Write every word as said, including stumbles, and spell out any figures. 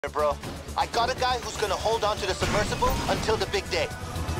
bro. I got a guy who's gonna hold on to the submersible until the big day.